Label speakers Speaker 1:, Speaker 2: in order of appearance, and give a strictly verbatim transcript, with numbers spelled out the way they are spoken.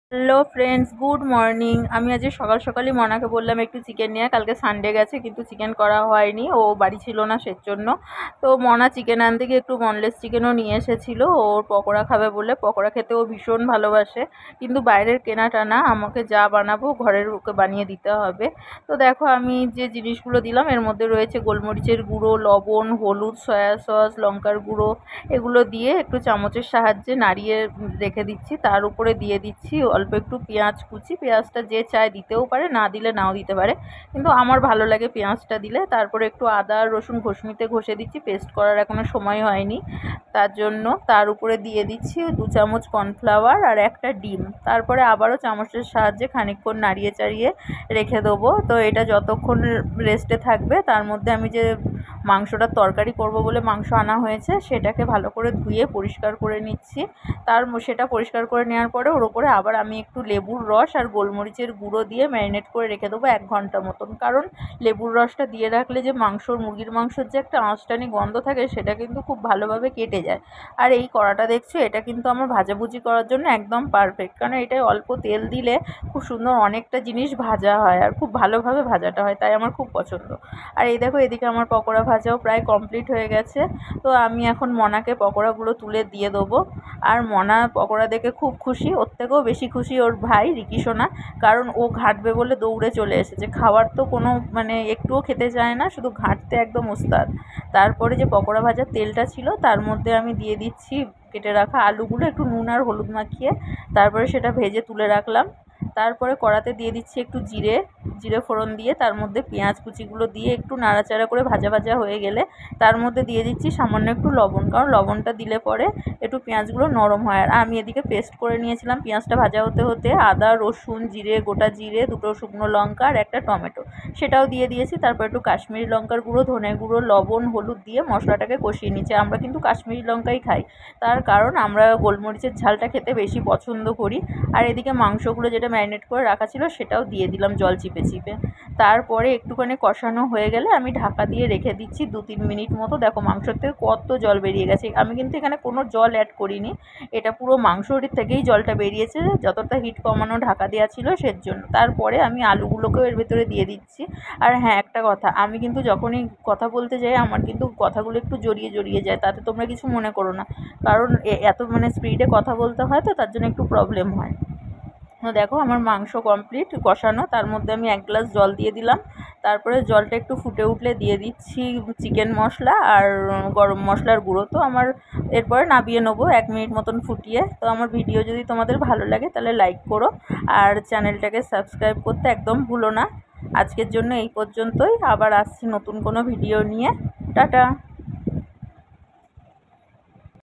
Speaker 1: Hello friends, good morning. আমি আজ সকাল সকালই মনাকে বললাম একটু চিকেন নিয়ে, কালকে সানডে গেছে কিন্তু চিকেন করা হয়নি, ও বাড়ি ছিল না সেজন্য। তো মনা চিকেন আনতে গিয়ে একটু বনলেস চিকেনও নিয়ে এসেছিলো, ওর পকোড়া খাবে বলে। পকোড়া খেতে ও ভীষণ ভালোবাসে, কিন্তু বাইরের কেনাটা না, আমাকে যা বানাবো ঘরের ওকে বানিয়ে দিতে হবে। তো দেখো আমি যে জিনিসগুলো দিলাম এর মধ্যে রয়েছে গোলমরিচের গুঁড়ো, লবণ, হলুদ, সয়া সস, লঙ্কার গুঁড়ো, এগুলো দিয়ে একটু চামচের সাহায্যে নাড়িয়ে রেখে দিচ্ছি। তার উপরে দিয়ে দিচ্ছি অল্প একটু পেঁয়াজ কুচি। পেঁয়াজটা যে চায় দিতেও পারে, না দিলে নাও দিতে পারে, কিন্তু আমার ভালো লাগে পেঁয়াজটা দিলে। তারপরে একটু আদা রসুন ঘষমিতে ঘষে দিচ্ছি, পেস্ট করার এখনও সময় হয়নি তার জন্য। তার উপরে দিয়ে দিচ্ছি দু চামচ কর্নফ্লাওয়ার আর একটা ডিম। তারপরে আবারও চামচের সাহায্যে খানিকক্ষণ নাড়িয়ে চাড়িয়ে রেখে দেবো। তো এটা যতক্ষণ রেস্টে থাকবে তার মধ্যে আমি যে মাংসটার তরকারি করব বলে মাংস আনা হয়েছে সেটাকে ভালো করে ধুয়ে পরিষ্কার করে নিচ্ছি। তার সেটা পরিষ্কার করে নেওয়ার পরে ওর ওপরে আবার আমি একটু লেবুর রস আর গোলমরিচের গুঁড়ো দিয়ে ম্যারিনেট করে রেখে দেবো এক ঘন্টা মতন। কারণ লেবুর রসটা দিয়ে রাখলে যে মাংসর মুরগির মাংসর যে একটা আঁশটানি গন্ধ থাকে সেটা কিন্তু খুব ভালোভাবে কেটে যায়। আর এই কড়াটা দেখছো, এটা কিন্তু আমার ভাজাভুজি করার জন্য একদম পারফেক্ট, কারণ এটাই অল্প তেল দিলে খুব সুন্দর অনেকটা জিনিস ভাজা হয় আর খুব ভালোভাবে ভাজাটা হয়, তাই আমার খুব পছন্দ। আর এই দেখো এদিকে আমার পকোড়া ভাজাও প্রায় কমপ্লিট হয়ে গেছে। তো আমি এখন মনাকে পকোড়াগুলো তুলে দিয়ে দেবো। আর মনা পকোড়া দেখে খুব খুশি, ওর থেকেও বেশি খুশি ওর ভাই রিকি সোনা, কারণ ও ঘাঁটবে বলে দৌড়ে চলে এসেছে। খাওয়ার তো কোনো মানে একটুও খেতে চায় না, শুধু ঘাঁটতে একদম ওস্তাদ। তারপরে যে পকোড়া ভাজার তেলটা ছিল তার মধ্যে আমি দিয়ে দিচ্ছি কেটে রাখা আলুগুলো, একটু নুন আর হলুদ মাখিয়ে। তারপরে সেটা ভেজে তুলে রাখলাম। তারপরে কড়াতে দিয়ে দিচ্ছি একটু জিরে জিরে ফোড়ন দিয়ে তার মধ্যে পেঁয়াজ কুচিগুলো দিয়ে একটু নাড়াচাড়া করে ভাজা ভাজা হয়ে গেলে তার মধ্যে দিয়ে দিচ্ছি সামান্য একটু লবণ, কারণ লবণটা দিলে পরে একটু পেঁয়াজগুলো নরম হয়। আর আমি এদিকে পেস্ট করে নিয়েছিলাম পেঁয়াজটা ভাজা হতে হতে আদা রসুন জিরে, গোটা জিরে, দুটো শুকনো লঙ্কা আর একটা টমেটো, সেটাও দিয়ে দিয়েছি। তারপর একটু কাশ্মীরি লঙ্কার গুঁড়ো, ধনে গুঁড়ো, লবণ, হলুদ দিয়ে মশলাটাকে কষিয়ে নিচ্ছি। আমরা কিন্তু কাশ্মীরি লঙ্কাই খাই, তার কারণ আমরা গোলমরিচের ঝালটা খেতে বেশি পছন্দ করি। আর এদিকে মাংসগুলো যেটা ম্যারিনেট করে রাখা ছিল সেটাও দিয়ে দিলাম জল চিপে চিপে। তারপরে একটুখানি কষানো হয়ে গেলে আমি ঢাকা দিয়ে রেখে দিচ্ছি দু তিন মিনিট মতো। দেখো মাংসর থেকে কত জল বেরিয়ে গেছে, আমি কিন্তু এখানে কোনো জল অ্যাড করিনি, এটা পুরো মাংসর থেকেই জলটা বেরিয়েছে, যতটা হিট কমানো ঢাকা দেওয়া ছিল সের জন্য। তারপরে আমি আলুগুলোকেও এর ভেতরে দিয়ে দিচ্ছি। আর হ্যাঁ, একটা কথা, আমি কিন্তু যখনই কথা বলতে যাই আমার কিন্তু কথাগুলো একটু জড়িয়ে জড়িয়ে যায়, তাতে তোমরা কিছু মনে করো না, কারণ এত মানে স্পিডে কথা বলতে হয় তো তার জন্য একটু প্রবলেম হয়। তো দেখো আমার মাংস কমপ্লিট কষানো, তার মধ্যে আমি এক গ্লাস জল দিয়ে দিলাম। তারপরে জলটা একটু ফুটে উঠলে দিয়ে দিচ্ছি চিকেন মশলা আর গরম মশলার গুঁড়ো। তো আমার এরপরে নামিয়ে নেবো এক মিনিট মতন ফুটিয়ে। তো আমার ভিডিও যদি তোমাদের ভালো লাগে তাহলে লাইক করো আর চ্যানেলটাকে সাবস্ক্রাইব করতে একদম ভুলো না। আজকের জন্য এই পর্যন্তই, আবার আসছি নতুন কোনো ভিডিও নিয়ে। টাটা।